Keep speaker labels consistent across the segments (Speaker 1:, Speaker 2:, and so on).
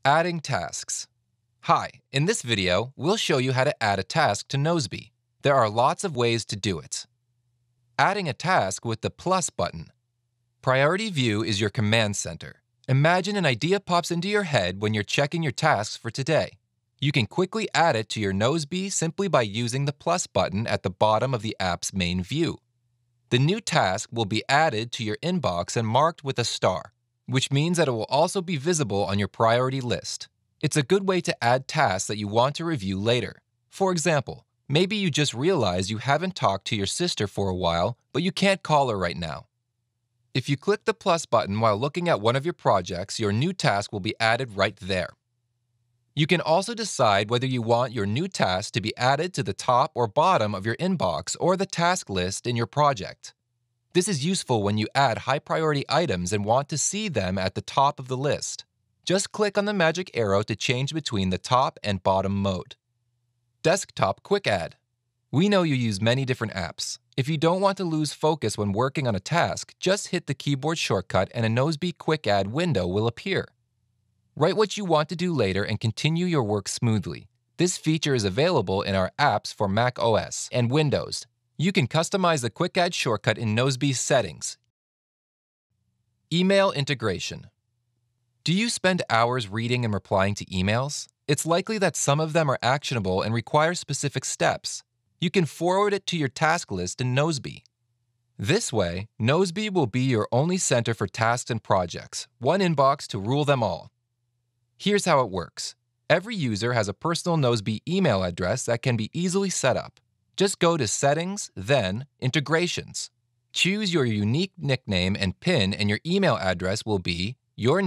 Speaker 1: Adding tasks. Hi, in this video, we'll show you how to add a task to Nozbe. There are lots of ways to do it. Adding a task with the plus button. Priority View is your command center. Imagine an idea pops into your head when you're checking your tasks for today. You can quickly add it to your Nozbe simply by using the plus button at the bottom of the app's main view. The new task will be added to your inbox and marked with a star, which means that it will also be visible on your priority list. It's a good way to add tasks that you want to review later. For example, maybe you just realized you haven't talked to your sister for a while, but you can't call her right now. If you click the plus button while looking at one of your projects, your new task will be added right there. You can also decide whether you want your new task to be added to the top or bottom of your inbox or the task list in your project. This is useful when you add high-priority items and want to see them at the top of the list. Just click on the magic arrow to change between the top and bottom mode. Desktop Quick Add. We know you use many different apps. If you don't want to lose focus when working on a task, just hit the keyboard shortcut and a Nozbe Quick Add window will appear. Write what you want to do later and continue your work smoothly. This feature is available in our apps for Mac OS and Windows. You can customize the Quick Add shortcut in Nozbe's settings. Email integration. Do you spend hours reading and replying to emails? It's likely that some of them are actionable and require specific steps. You can forward it to your task list in Nozbe. This way, Nozbe will be your only center for tasks and projects, one inbox to rule them all. Here's how it works. Every user has a personal Nozbe email address that can be easily set up. Just go to Settings, then Integrations. Choose your unique nickname and PIN, and your email address will be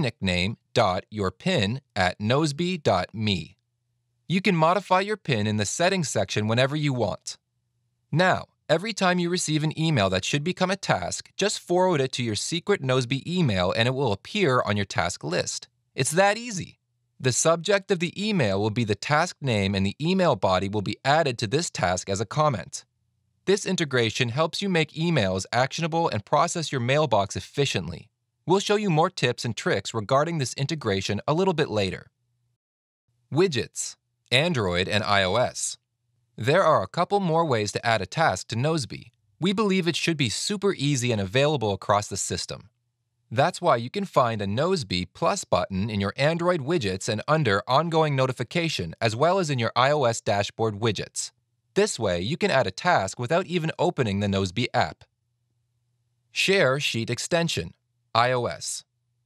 Speaker 1: yournickname.yourpin@nozbe.me. You can modify your PIN in the Settings section whenever you want. Now, every time you receive an email that should become a task, just forward it to your secret Nozbe email and it will appear on your task list. It's that easy. The subject of the email will be the task name and the email body will be added to this task as a comment. This integration helps you make emails actionable and process your mailbox efficiently. We'll show you more tips and tricks regarding this integration a little bit later. Widgets, Android and iOS. There are a couple more ways to add a task to Nozbe. We believe it should be super easy and available across the system. That's why you can find a Nozbe plus button in your Android widgets and under Ongoing Notification, as well as in your iOS dashboard widgets. This way, you can add a task without even opening the Nozbe app. Share Sheet Extension, iOS.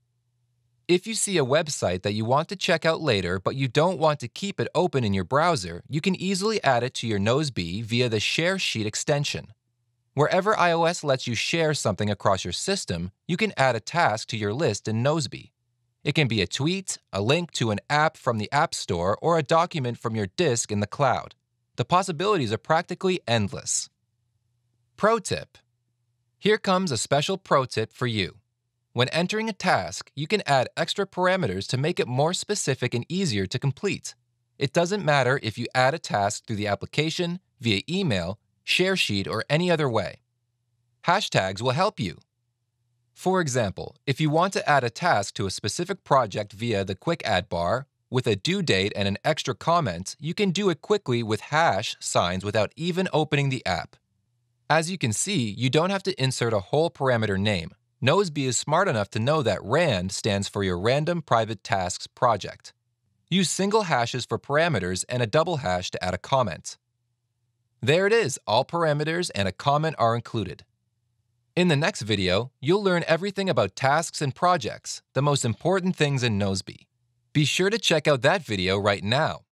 Speaker 1: If you see a website that you want to check out later but you don't want to keep it open in your browser, you can easily add it to your Nozbe via the Share Sheet extension. Wherever iOS lets you share something across your system, you can add a task to your list in Nozbe. It can be a tweet, a link to an app from the App Store, or a document from your disk in the cloud. The possibilities are practically endless. Pro tip. Here comes a special pro tip for you. When entering a task, you can add extra parameters to make it more specific and easier to complete. It doesn't matter if you add a task through the application, via email, share sheet, or any other way. Hashtags will help you. For example, if you want to add a task to a specific project via the Quick Add bar, with a due date and an extra comment, you can do it quickly with hash signs without even opening the app. As you can see, you don't have to insert a whole parameter name. Nozbe is smart enough to know that RAND stands for your Random Private Tasks project. Use single hashes for parameters and a double hash to add a comment. There it is, all parameters and a comment are included. In the next video, you'll learn everything about tasks and projects, the most important things in Nozbe. Be sure to check out that video right now.